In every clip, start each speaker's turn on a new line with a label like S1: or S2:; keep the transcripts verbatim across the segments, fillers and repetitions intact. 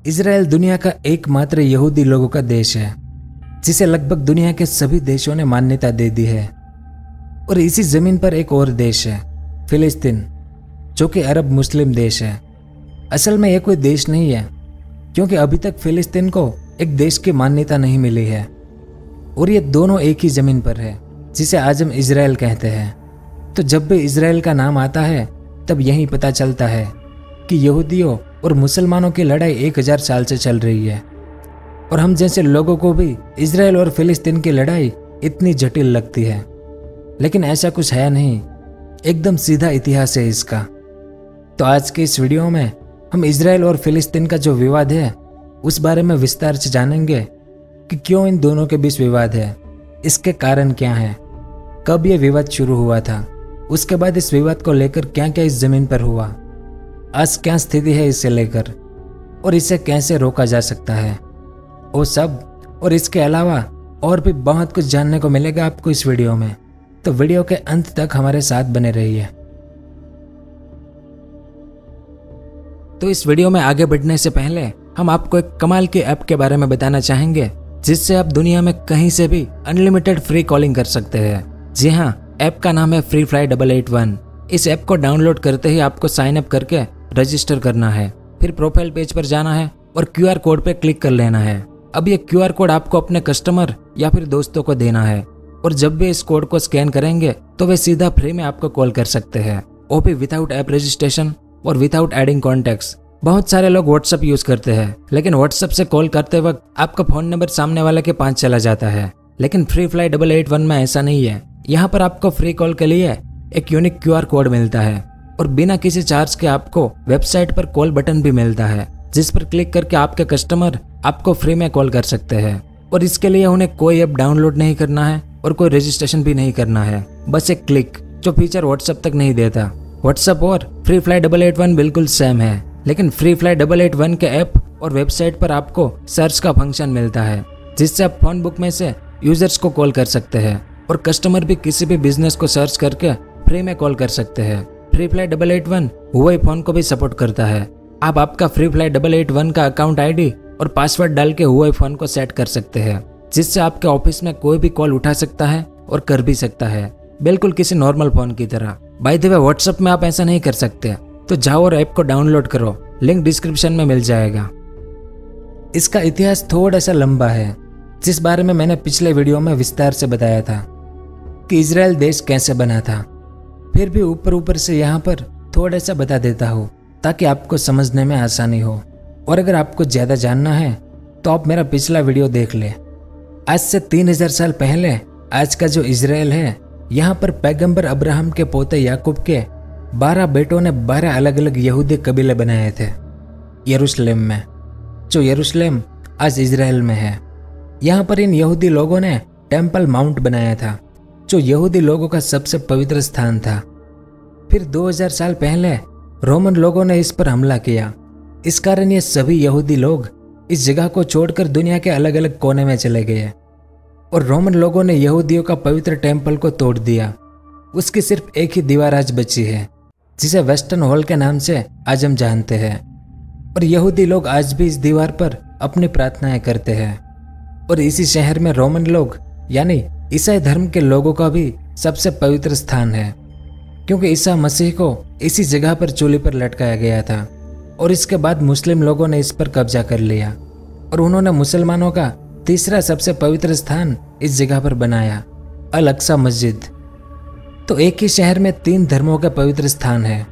S1: Israel दुनिया का एकमात्र यहूदी लोगों का देश है जिसे लगभग दुनिया के सभी देशों ने मान्यता दे दी है। और इसी जमीन पर एक और देश है, फिलिस्तीन, जो कि अरब मुस्लिम देश है। असल में यह कोई देश नहीं है, क्योंकि अभी तक फिलिस्तीन को एक देश की मान्यता नहीं मिली है। और ये दोनों एक ही जमीन पर है, जिसे आज हम इजराइल कहते हैं। तो जब भी इजराइल का नाम आता है तब यही पता चलता है कि यहूदियों और मुसलमानों की लड़ाई एक हजार साल से चल रही है। और हम जैसे लोगों को भी इजराइल और फिलिस्तीन की लड़ाई इतनी जटिल लगती है, लेकिन ऐसा कुछ है नहीं, एकदम सीधा इतिहास है इसका। तो आज के इस वीडियो में हम इजराइल और फिलिस्तीन का जो विवाद है उस बारे में विस्तार से जानेंगे कि क्यों इन दोनों के बीच विवाद है, इसके कारण क्या है, कब यह विवाद शुरू हुआ था, उसके बाद इस विवाद को लेकर क्या क्या इस जमीन पर हुआ, आज क्या स्थिति है इसे लेकर, और इसे कैसे रोका जा सकता है। वो सब और इसके अलावा और भी बहुत कुछ जानने को मिलेगा आपको इस वीडियो में, तो वीडियो के अंत तक हमारे साथ बने रहिए। तो इस वीडियो में आगे बढ़ने से पहले हम आपको एक कमाल की ऐप के बारे में बताना चाहेंगे, जिससे आप दुनिया में कहीं से भी अनलिमिटेड फ्री कॉलिंग कर सकते हैं। जी हाँ, ऐप का नाम है Free Fly double eight one. इस ऐप को डाउनलोड करते ही आपको साइन अप करके रजिस्टर करना है, फिर प्रोफाइल पेज पर जाना है और क्यू आर कोड पे क्लिक कर लेना है। अब ये क्यू आर कोड आपको अपने कस्टमर या फिर दोस्तों को देना है, और जब भी इस कोड को स्कैन करेंगे तो वे सीधा फ्री में आपको कॉल कर सकते हैं, वो भी विदाउट ऐप रजिस्ट्रेशन और विदाउट एडिंग कॉन्टैक्ट्स। बहुत सारे लोग व्हाट्सएप यूज करते हैं, लेकिन व्हाट्सएप से कॉल करते वक्त आपका फोन नंबर सामने वाले के पास चला जाता है, लेकिन Free Fly double eight one में ऐसा नहीं है। यहाँ पर आपको फ्री कॉल के लिए एक यूनिक क्यू आर कोड मिलता है, और बिना किसी चार्ज के आपको वेबसाइट पर कॉल बटन भी मिलता है, जिस पर क्लिक करके आपके कस्टमर आपको फ्री में कॉल कर सकते हैं। और इसके लिए उन्हें कोई ऐप डाउनलोड नहीं करना है और कोई रजिस्ट्रेशन भी नहीं करना है, बस एक क्लिक, जो फीचर व्हाट्सएप तक नहीं देता। व्हाट्सएप और Free Fly double eight one बिल्कुल सेम है, लेकिन Free Fly double eight one के ऐप और वेबसाइट पर आपको सर्च का फंक्शन मिलता है, जिससे आप फोन बुक में से यूजर्स को कॉल कर सकते हैं, और कस्टमर भी किसी भी बिजनेस को सर्च करके फ्री में कॉल कर सकते हैं। Free Fly double eight one Huawei phone को भी सपोर्ट करता है। आप आपका Free Fly double eight one का अकाउंट आईडी और पासवर्ड डाल के हुआई फोन को सेट कर सकते हैं, जिससे आपके ऑफिस में कोई भी कॉल उठा सकता है और कर भी सकता है, बिल्कुल किसी नॉर्मल फोन की तरह। बाय द वे, व्हाट्सएप में आप ऐसा नहीं कर सकते, तो जाओ और ऐप को डाउनलोड करो, लिंक डिस्क्रिप्शन में मिल जाएगा। इसका इतिहास थोड़ा सा लंबा है, जिस बारे में मैंने पिछले वीडियो में विस्तार से बताया था कि इजराइल देश कैसे बना था। फिर भी ऊपर ऊपर से यहाँ पर थोड़ा सा बता देता हूँ, ताकि आपको समझने में आसानी हो। और अगर आपको ज्यादा जानना है तो आप मेरा पिछला वीडियो देख ले। आज से तीन हजार साल पहले आज का जो इजराइल है, यहाँ पर पैगंबर अब्राहम के पोते याकूब के बारह बेटों ने बारह अलग अलग यहूदी कबीले बनाए थे यरूशलेम में, जो यरूशलेम आज इजराइल में है। यहाँ पर इन यहूदी लोगों ने टेम्पल माउंट बनाया था, जो यहूदी लोगों का सबसे पवित्र स्थान था। फिर दो हजार साल पहले रोमन लोगों ने इस पर हमला किया। इस कारण ये सभी यहूदी लोग इस जगह को छोड़कर दुनिया के अलग अलग कोने में चले गए, और रोमन लोगों ने यहूदियों का पवित्र टेम्पल को तोड़ दिया। उसकी सिर्फ एक ही दीवार आज बची है, जिसे वेस्टर्न वॉल के नाम से आज हम जानते हैं। और यहूदी लोग आज भी इस दीवार पर अपनी प्रार्थनाएं करते हैं। और इसी शहर में रोमन लोग यानी ईसाई धर्म के लोगों का भी सबसे पवित्र स्थान है, क्योंकि ईसा मसीह को इसी जगह पर चूली पर लटकाया गया था। और इसके बाद मुस्लिम लोगों ने इस पर कब्जा कर लिया, और उन्होंने मुसलमानों का तीसरा सबसे पवित्र स्थान इस जगह पर बनाया, अल अक्सा मस्जिद। तो एक ही शहर में तीन धर्मों के पवित्र स्थान है।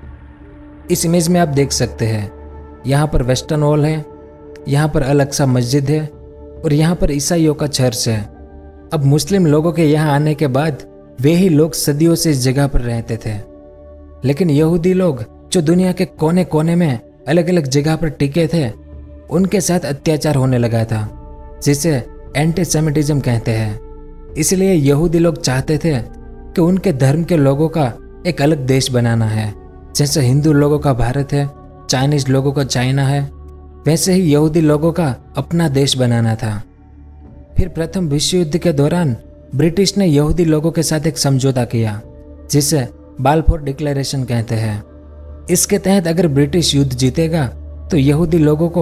S1: इस इमेज में आप देख सकते हैं, यहाँ पर वेस्टर्न वॉल है, यहाँ पर अल अक्सा मस्जिद है, और यहाँ पर ईसाइयों का चर्च है। अब मुस्लिम लोगों के यहाँ आने के बाद वे ही लोग सदियों से इस जगह पर रहते थे, लेकिन यहूदी लोग जो दुनिया के कोने कोने में अलग अलग जगह पर टिके थे, उनके साथ अत्याचार होने लगा था, जिसे एंटीसेमिटिज्म कहते हैं। इसलिए यहूदी लोग चाहते थे कि उनके धर्म के लोगों का एक अलग देश बनाना है। जैसे हिंदू लोगों का भारत है, चाइनीज लोगों का चाइना है, वैसे ही यहूदी लोगों का अपना देश बनाना था। फिर प्रथम विश्व युद्ध के दौरान ब्रिटिश ने यहूदी लोगों के साथ एक समझौता किया, जिसे बालफोर डिक्लेरेशन कहते हैं। इसके तहत अगर ब्रिटिश युद्ध जीतेगा तो यहूदी लोगों को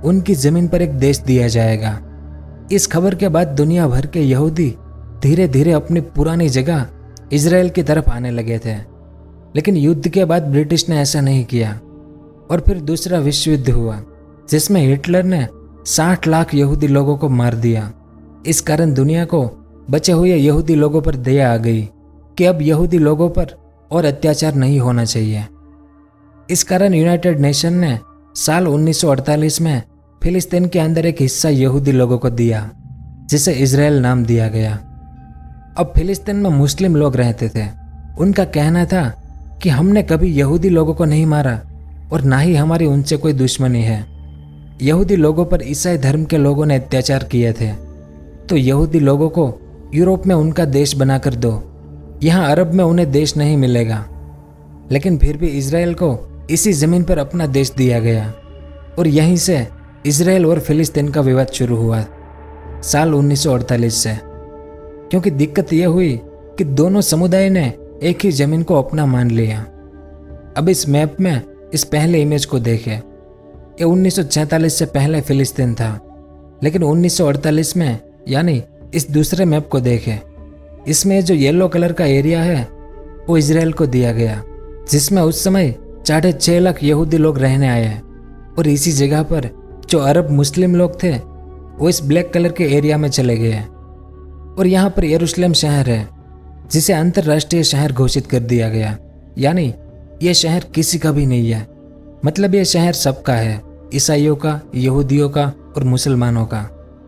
S1: उनकी जमीन पर एक देश दिया जाएगा। इस खबर के बाद दुनिया भर के यहूदी धीरे धीरे अपनी पुरानी जगह इजराइल की तरफ आने लगे थे। लेकिन युद्ध के बाद ब्रिटिश ने ऐसा नहीं किया और फिर दूसरा विश्व युद्ध हुआ, जिसमें हिटलर ने साठ लाख यहूदी लोगों को मार दिया। इस कारण दुनिया को बचे हुए यहूदी लोगों पर दया आ गई कि अब यहूदी लोगों पर और अत्याचार नहीं होना चाहिए। इस कारण यूनाइटेड नेशन ने साल उन्नीस सौ अड़तालीस में फिलिस्तीन के अंदर एक हिस्सा यहूदी लोगों को दिया, जिसे इजराइल नाम दिया गया। अब फिलिस्तीन में मुस्लिम लोग रहते थे। उनका कहना था कि हमने कभी यहूदी लोगों को नहीं मारा और ना ही हमारी उनसे कोई दुश्मनी है। यहूदी लोगों पर ईसाई धर्म के लोगों ने अत्याचार किए थे, तो यहूदी लोगों को यूरोप में उनका देश बनाकर दो। यहाँ अरब में उन्हें देश नहीं मिलेगा। लेकिन फिर भी इजराइल को इसी जमीन पर अपना देश दिया गया और यहीं से इजराइल और फिलिस्तीन का विवाद शुरू हुआ साल उन्नीस सौ अड़तालीस से। क्योंकि दिक्कत यह हुई कि दोनों समुदाय ने एक ही जमीन को अपना मान लिया। अब इस मैप में इस पहले इमेज को देखें। ये उन्नीस सौ सैंतालीस से पहले फिलिस्तीन था, लेकिन उन्नीस सौ अड़तालीस में यानी इस दूसरे मैप को देखें। इसमें जो येलो कलर का एरिया है वो इजराइल को दिया गया, जिसमें उस समय साढ़े छः लाख यहूदी लोग रहने आए हैं। और इसी जगह पर जो अरब मुस्लिम लोग थे वो इस ब्लैक कलर के एरिया में चले गए। और यहाँ पर यरूशलेम शहर है, जिसे अंतर्राष्ट्रीय शहर घोषित कर दिया गया। यानी ये शहर किसी का भी नहीं है, मतलब ये शहर सबका है, ईसाइयों का, यहूदियों का और मुसलमानों का।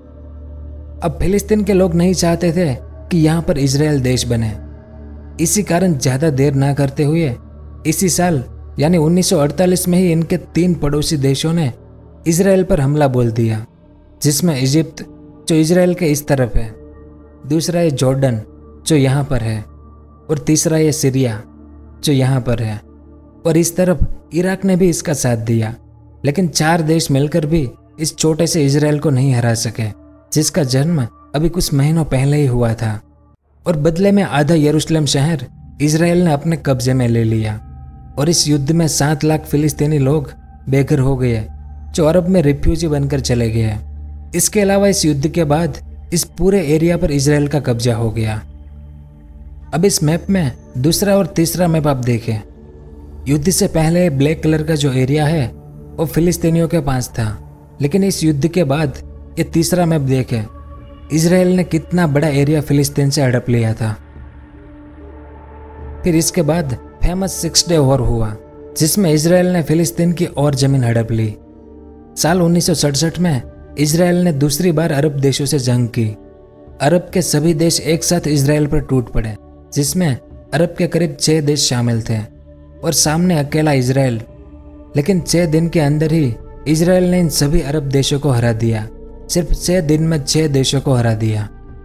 S1: अब फिलिस्तीन के लोग नहीं चाहते थे कि यहाँ पर इजराइल देश बने। इसी कारण ज़्यादा देर ना करते हुए इसी साल यानी उन्नीस सौ अड़तालीस में ही इनके तीन पड़ोसी देशों ने इजराइल पर हमला बोल दिया, जिसमें इजिप्ट जो इजराइल के इस तरफ है, दूसरा ये जॉर्डन जो यहाँ पर है, और तीसरा ये सीरिया जो यहाँ पर है। और इस तरफ इराक ने भी इसका साथ दिया। लेकिन चार देश मिलकर भी इस छोटे से इजराइल को नहीं हरा सके, जिसका जन्म अभी कुछ महीनों पहले ही हुआ था। और बदले में आधा यरूशलेम शहर इजराइल ने अपने कब्जे में ले लिया। और इस युद्ध में सात लाख फिलिस्तीनी लोग बेघर हो गए, जो अरब में रिफ्यूजी बनकर चले गए। इसके अलावा इस युद्ध के बाद इस पूरे एरिया पर इजराइल का कब्जा हो गया। अब इस मैप में दूसरा और तीसरा मैप आप देखें। युद्ध से पहले ब्लैक कलर का जो एरिया है वो फिलिस्तीनियों के पास था, लेकिन इस युद्ध के बाद ये तीसरा मैप देखें, इजराइल ने कितना बड़ा एरिया फिलिस्तीन से हड़प लिया था। फिर इसके बाद फेमस सिक्स डे वॉर हुआ, जिसमें इजराइल ने फिलिस्तीन की और जमीन हड़प ली। साल उन्नीस सौ सड़सठ में इजराइल ने दूसरी बार अरब देशों से जंग की। अरब के सभी देश एक साथ इजराइल पर टूट पड़े, जिसमें अरब के करीब छह देश शामिल थे और सामने अकेला इजराइल। लेकिन छह दिन के अंदर ही इजराइल ने इन सभी अरब देशों को हरा दिया। सिर्फ छह दिन में छह देशों को हरा दिया।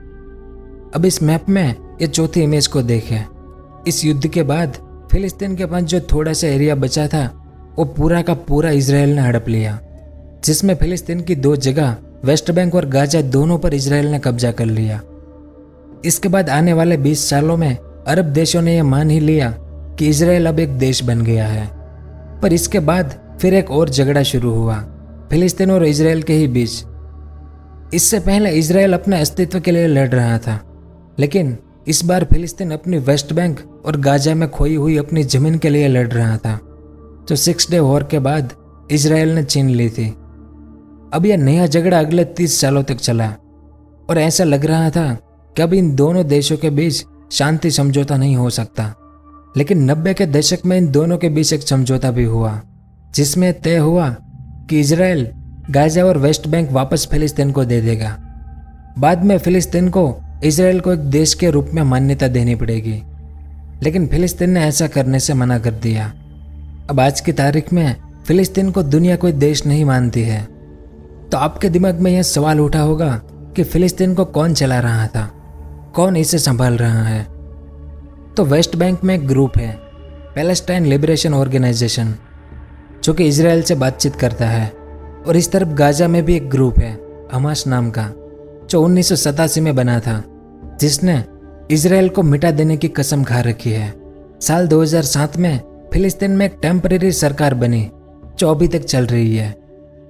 S1: अब इस मैप में ये चौथी इमेज को देखें। इस युद्ध के बाद फिलिस्तीन के पास जो थोड़ा सा एरिया बचा था वो पूरा का पूरा इजराइल ने हड़प लिया, जिसमें फिलिस्तीन की दो जगह वेस्ट बैंक और गाजा दोनों पर इजराइल ने कब्जा कर लिया। इसके बाद आने वाले बीस सालों में अरब देशों ने यह मान ही लिया कि इजराइल अब एक देश बन गया है। पर इसके बाद फिर एक और झगड़ा शुरू हुआ फिलिस्तीन और इजराइल के ही बीच। इससे पहले इजराइल अपने अस्तित्व के लिए लड़ रहा था, लेकिन इस बार फिलिस्तीन अपनी वेस्ट बैंक और गाजा में खोई हुई अपनी जमीन के लिए लड़ रहा था, जो सिक्स डे वॉर के बाद इजराइल ने छीन ली थी। अब यह नया झगड़ा अगले तीस सालों तक चला और ऐसा लग रहा था कि अब इन दोनों देशों के बीच शांति समझौता नहीं हो सकता। लेकिन नब्बे के दशक में इन दोनों के बीच एक समझौता भी हुआ, जिसमें तय हुआ कि इजराइल गाजा और वेस्ट बैंक वापस फिलिस्तीन को दे देगा। बाद में फिलिस्तीन को इजराइल को एक देश के रूप में मान्यता देनी पड़ेगी, लेकिन फिलिस्तीन ने ऐसा करने से मना कर दिया। अब आज की तारीख में फिलिस्तीन को दुनिया कोई देश नहीं मानती है। तो आपके दिमाग में यह सवाल उठा होगा कि फिलिस्तीन को कौन चला रहा था, कौन इसे संभाल रहा है। तो वेस्ट बैंक में एक ग्रुप है, पैलेस्टाइन लिबरेशन ऑर्गेनाइजेशन, जो कि इजराइल से बातचीत करता है। और इस तरफ गाजा में भी एक ग्रुप है, हमास नाम का, जो उन्नीस सौ सतासी में बना था, जिसने इजराइल को मिटा देने की कसम खा रखी है। साल दो हज़ार सात में फिलिस्तीन में एक टेम्परेरी सरकार बनी, जो अभी तक चल रही है।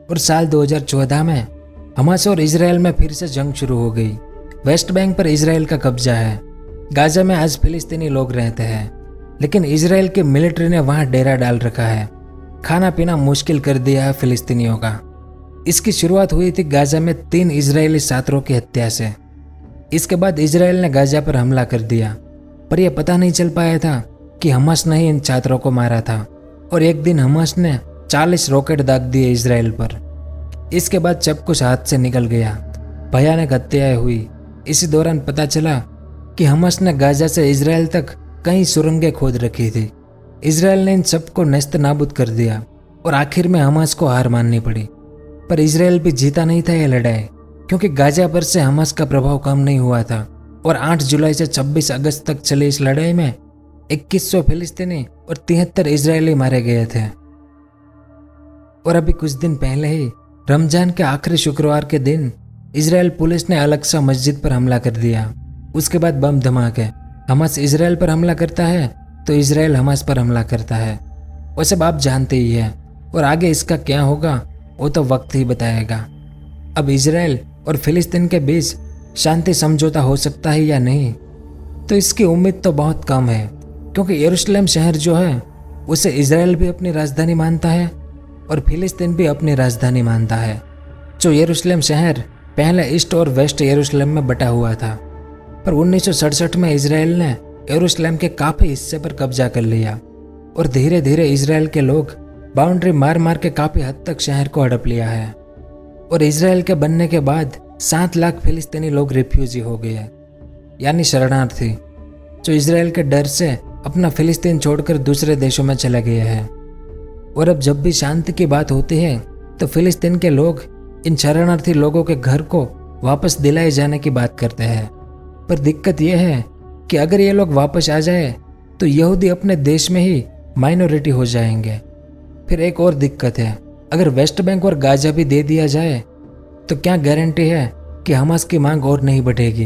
S1: और साल दो हज़ार चौदह में हमास और इजराइल में फिर से जंग शुरू हो गई। वेस्ट बैंक पर इजराइल का कब्जा है। गाजा में आज फिलिस्तीनी लोग रहते हैं, लेकिन इजराइल की मिलिट्री ने वहां डेरा डाल रखा है। खाना पीना मुश्किल कर दिया है फिलिस्तीनियों का। इसकी शुरुआत हुई थी गाजा में तीन इजरायली छात्रों की हत्या से। इसके बाद इजराइल ने गाजा पर हमला कर दिया, पर यह पता नहीं चल पाया था कि हमास ने ही इन छात्रों को मारा था। और एक दिन हमास ने चालीस रॉकेट दाग दिए इजराइल पर। इसके बाद सब कुछ हाथ से निकल गया, भयानक हत्याएं हुई। इसी दौरान पता चला कि हमास ने गाजा से इजराइल तक कई सुरंगें खोद रखी थी। इजराइल ने इन सबको नेस्त नाबूद कर दिया और आखिर में हमास को हार माननी पड़ी। पर इजराइल भी जीता नहीं था यह लड़ाई, क्योंकि गाजा पर से हमास का प्रभाव कम नहीं हुआ था। और आठ जुलाई से छब्बीस अगस्त तक चली इस लड़ाई में इक्कीस सौ फिलिस्तीनी और तिहत्तर इजरायली मारे गए थे। और अभी कुछ दिन पहले ही रमजान के आखिरी शुक्रवार के दिन इजराइल पुलिस ने अल-अक्सा मस्जिद पर हमला कर दिया। उसके बाद बम धमाके। हमास इजराइल पर हमला करता है तो इजराइल हमास पर हमला करता है। वो सब आप जानते ही हैं, और आगे इसका क्या होगा वो तो वक्त ही बताएगा। अब इजराइल और फिलिस्तीन के बीच शांति समझौता हो सकता है या नहीं, तो इसकी उम्मीद तो बहुत कम है, क्योंकि यरूशलेम शहर जो है उसे इजराइल भी अपनी राजधानी मानता है और फिलिस्तीन भी अपनी राजधानी मानता है। जो यरूशलेम शहर पहले ईस्ट और वेस्ट यरूशलेम में बटा हुआ था, पर उन्नीस सौ सड़सठ में इजराइल ने यरूशलेम के काफी हिस्से पर कब्जा कर लिया और धीरे धीरे इजराइल के लोग बाउंड्री मार मार के काफी हद तक शहर को हड़प लिया है। और इजराइल के बनने के बाद सात लाख फिलिस्तीनी लोग रिफ्यूजी हो गए, यानी शरणार्थी, जो इजराइल के डर से अपना फिलिस्तीन छोड़कर दूसरे देशों में चले गए हैं। और अब जब भी शांति की बात होती है तो फिलिस्तीन के लोग इन शरणार्थी लोगों के घर को वापस दिलाए जाने की बात करते हैं। पर दिक्कत यह है कि अगर ये लोग वापस आ जाए तो यहूदी अपने देश में ही माइनॉरिटी हो जाएंगे। फिर एक और दिक्कत है, अगर वेस्ट बैंक और गाजा भी दे दिया जाए तो क्या गारंटी है कि हमास की मांग और नहीं बढ़ेगी।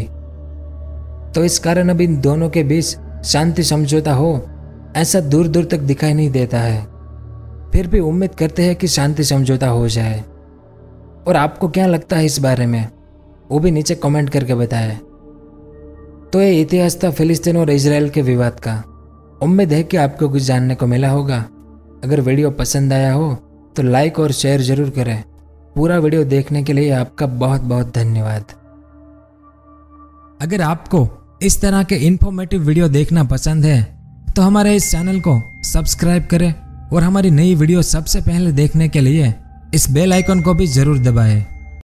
S1: तो इस कारण अब इन दोनों के बीच शांति समझौता हो ऐसा दूर दूर तक दिखाई नहीं देता है। फिर भी उम्मीद करते हैं कि शांति समझौता हो जाए। और आपको क्या लगता है इस बारे में, वो भी नीचे कमेंट करके बताएं। तो ये इतिहास था फिलिस्तीन और इजराइल के विवाद का। उम्मीद है कि आपको कुछ जानने को मिला होगा। अगर वीडियो पसंद आया हो तो लाइक और शेयर जरूर करें। पूरा वीडियो देखने के लिए आपका बहुत बहुत धन्यवाद। अगर आपको इस तरह के इन्फॉर्मेटिव वीडियो देखना पसंद है तो हमारे इस चैनल को सब्सक्राइब करें और हमारी नई वीडियो सबसे पहले देखने के लिए इस बेल आइकन को भी जरूर दबाएं।